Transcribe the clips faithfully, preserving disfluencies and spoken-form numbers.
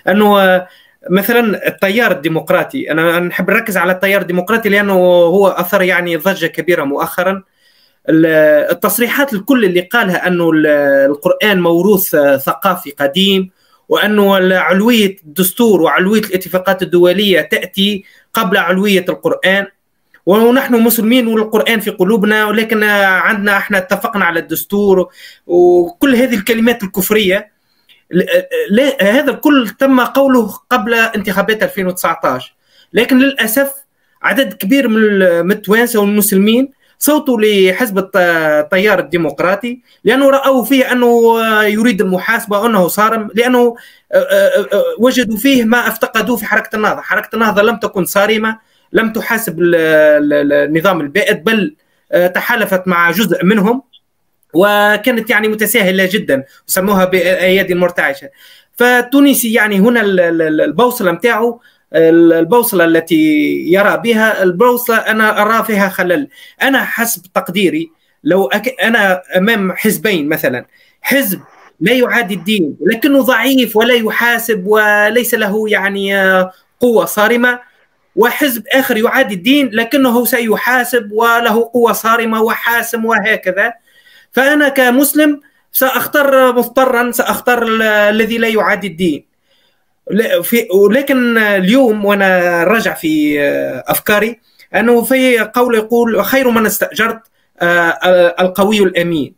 أنه مثلا التيار الديمقراطي، أنا نحب نركز على التيار الديمقراطي لأنه هو أثر يعني ضجة كبيرة مؤخرا. التصريحات الكل اللي قالها أنه القرآن موروث ثقافي قديم، وأنه علوية الدستور وعلوية الاتفاقات الدولية تأتي قبل علوية القرآن، ونحن مسلمين والقرآن في قلوبنا، ولكن عندنا احنا اتفقنا على الدستور، وكل هذه الكلمات الكفرية. هذا الكل تم قوله قبل انتخابات ألفين وتسعة عشر، لكن للأسف عدد كبير من التوانسة والمسلمين صوتوا لحزب التيار الديمقراطي لأنه رأوا فيه أنه يريد المحاسبة وأنه صارم، لأنه وجدوا فيه ما افتقدوه في حركة النهضة. حركة النهضة لم تكن صارمة، لم تحاسب النظام البائد، بل تحالفت مع جزء منهم، وكانت يعني متساهلة جدا وسموها بأيادي المرتعشة. فتونسي يعني هنا البوصلة متاعه، البوصلة التي يرى بها البوصلة أنا أرى فيها خلل. أنا حسب تقديري لو أك... أنا أمام حزبين مثلا، حزب لا يعادي الدين لكنه ضعيف ولا يحاسب وليس له يعني قوة صارمة، وحزب آخر يعادي الدين لكنه سيحاسب وله قوة صارمة وحاسم وهكذا، فأنا كمسلم سأختار مضطرا سأختار الذي لا يعادي الدين. ولكن اليوم وانا راجع في افكاري انه في قول يقول خير من استاجرت القوي الامين.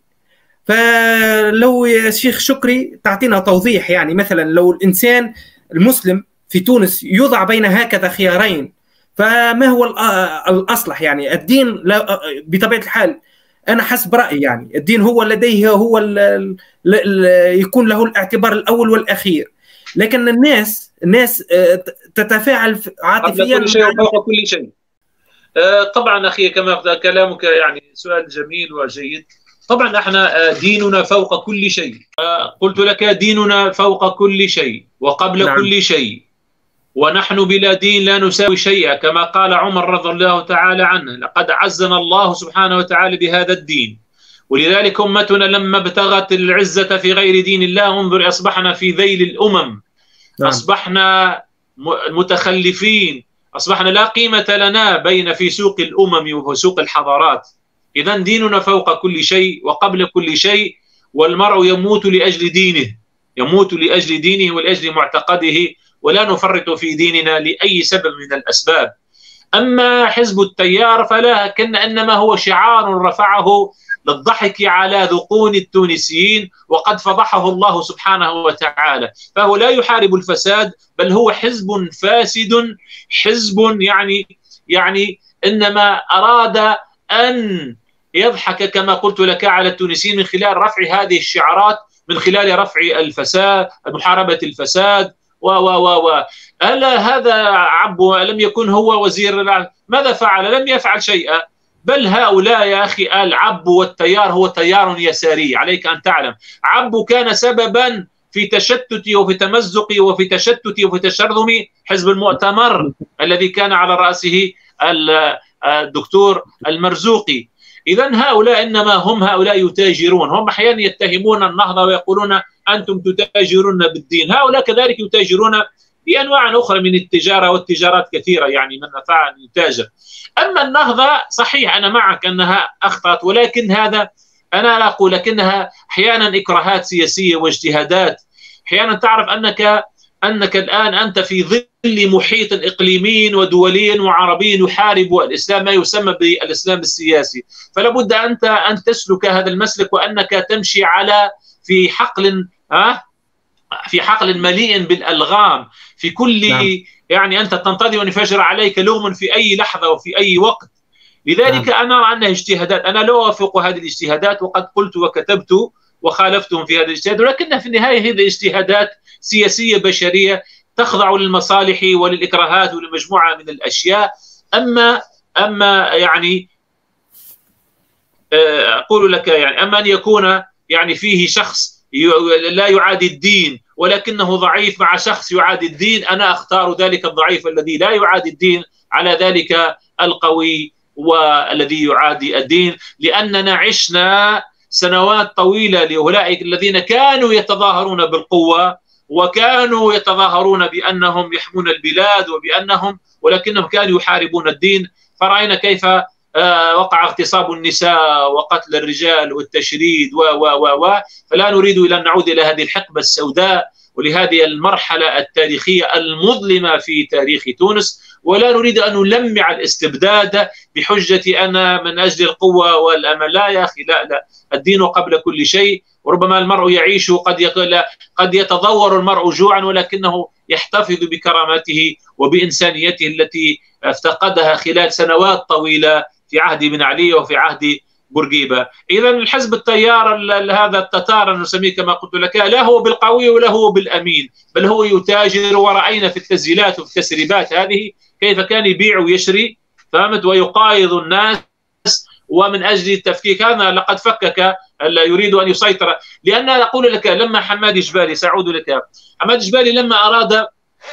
فلو يا شيخ شكري تعطينا توضيح، يعني مثلا لو الانسان المسلم في تونس يوضع بين هكذا خيارين، فما هو الاصلح؟ يعني الدين بطبيعه الحال انا حسب رايي يعني الدين هو لديه هو ال ال يكون له الاعتبار الاول والاخير، لكن الناس الناس تتفاعل عاطفيا. قبل كل شيء وفوق كل شيء. طبعا اخي كما كلامك يعني سؤال جميل وجيد. طبعا احنا ديننا فوق كل شيء، قلت لك ديننا فوق كل شيء وقبل نعم. كل شيء، ونحن بلا دين لا نساوي شيئا، كما قال عمر رضي الله تعالى عنه لقد عزنا الله سبحانه وتعالى بهذا الدين، ولذلك أمتنا لما ابتغت العزة في غير دين الله انظر أصبحنا في ذيل الأمم. نعم. أصبحنا متخلفين، أصبحنا لا قيمة لنا بين في سوق الأمم وفي سوق الحضارات. إذن ديننا فوق كل شيء وقبل كل شيء، والمرء يموت لأجل دينه، يموت لأجل دينه ولأجل معتقده، ولا نفرط في ديننا لأي سبب من الأسباب. أما حزب التيار فلا كن إنما هو شعار رفعه للضحك على ذقون التونسيين، وقد فضحه الله سبحانه وتعالى. فهو لا يحارب الفساد، بل هو حزب فاسد، حزب يعني يعني إنما أراد أن يضحك كما قلت لك على التونسيين من خلال رفع هذه الشعارات، من خلال رفع الفساد، محاربة الفساد و و و و ألا هذا عبو لم يكن هو وزير؟ ماذا فعل؟ لم يفعل شيئا. بل هؤلاء يا أخي العبو والتيار هو تيار يساري، عليك أن تعلم. عبو كان سببا في تشتت وفي تمزق وفي تشتت وفي تشرذم حزب المؤتمر الذي كان على رأسه الدكتور المرزوقي. إذن هؤلاء إنما هم هؤلاء يتاجرون، هم أحيانا يتهمون النهضة ويقولون أنتم تتاجرون بالدين، هؤلاء كذلك يتاجرون بأنواع أخرى من التجارة، والتجارات كثيرة يعني من نفع أن يتاجر. أما النهضة صحيح أنا معك أنها أخطأت، ولكن هذا أنا لا أقول، لكنها أحيانا إكراهات سياسية واجتهادات. أحيانا تعرف أنك أنك الآن أنت في ظل محيط إقليمي ودولي وعربي يحارب الإسلام، ما يسمى بالإسلام السياسي، فلا بد أنت أن تسلك هذا المسلك، وأنك تمشي على في حقل أه في حقل مليء بالألغام في كل نعم. يعني أنت تنتظر أن يفجر عليك لغم في أي لحظة وفي أي وقت. لذلك نعم. أنا أرى أنها اجتهادات، أنا لا أوافق هذه الاجتهادات، وقد قلت وكتبت وخالفتهم في هذا الاجتهاد، ولكنها في النهاية هذه اجتهادات سياسية بشرية تخضع للمصالح وللإكراهات ولمجموعة من الأشياء. أما أما يعني أقول لك يعني أما أن يكون يعني فيه شخص لا يعادي الدين ولكنه ضعيف مع شخص يعادي الدين، أنا أختار ذلك الضعيف الذي لا يعادي الدين على ذلك القوي والذي يعادي الدين، لأننا عشنا سنوات طويلة لأولئك الذين كانوا يتظاهرون بالقوة وكانوا يتظاهرون بأنهم يحمون البلاد وبأنهم ولكنهم كانوا يحاربون الدين. فرأينا كيف وقع اغتصاب النساء وقتل الرجال والتشريد و و و و فلا نريد إلا أن نعود إلى هذه الحقبة السوداء ولهذه المرحلة التاريخية المظلمة في تاريخ تونس، ولا نريد أن نلمع الاستبداد بحجة أنا من أجل القوة والأمل. لا يا أخي، لا لا، الدين قبل كل شيء. وربما المرء يعيش قد يقول قد يتضور المرء جوعا ولكنه يحتفظ بكرامته وبإنسانيته التي افتقدها خلال سنوات طويلة في عهد بن علي وفي عهد بورقيبة. إذا الحزب التيار هذا التتار نسميه كما قلت لك لا هو بالقوي ولا هو بالأمين، بل هو يتاجر. ورأينا في التسجيلات وفي التسريبات هذه كيف كان يبيع ويشري، فهمت، ويقايض الناس ومن أجل التفكيك. هذا لقد فكك، يريد أن يسيطر. لأن أقول لك لما حماد جبالي، سأعود لك، حماد جبالي لما أراد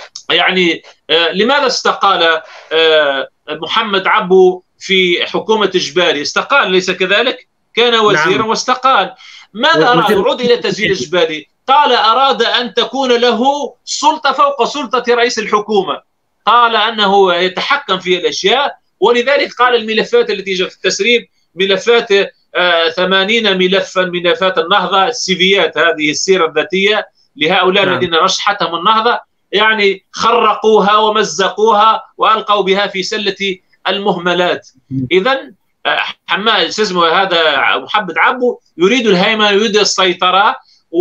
يعني آه لماذا استقال آه محمد عبو في حكومة جبالي؟ استقال أليس كذلك؟ كان وزيرا نعم. واستقال. ماذا أراد؟ عود إلى تسجيل جبالي، قال أراد أن تكون له سلطة فوق سلطة رئيس الحكومة، قال أنه يتحكم في الأشياء. ولذلك قال الملفات التي جاءت في التسريب ملفات آه ثمانين ملفا، ملفات النهضة، السيفيات، هذه السيرة الذاتية لهؤلاء نعم. الذين رشحتهم النهضة، يعني خرقوها ومزقوها وألقوا بها في سلة المهملات. إذا حماد اسمه هذا محمد عبو يريد الهيمنة، يريد السيطرة،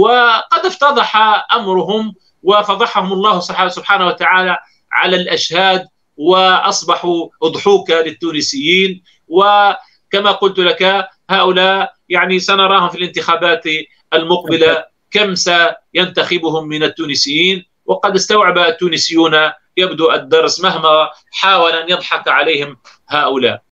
وقد افتضح أمرهم وفضحهم الله سبحانه وتعالى على الأشهاد، وأصبحوا أضحوكة للتونسيين. وكما قلت لك هؤلاء يعني سنراهم في الانتخابات المقبلة كم سينتخبهم من التونسيين، وقد استوعب التونسيون يبدو الدرس مهما حاول أن يضحك عليهم هؤلاء.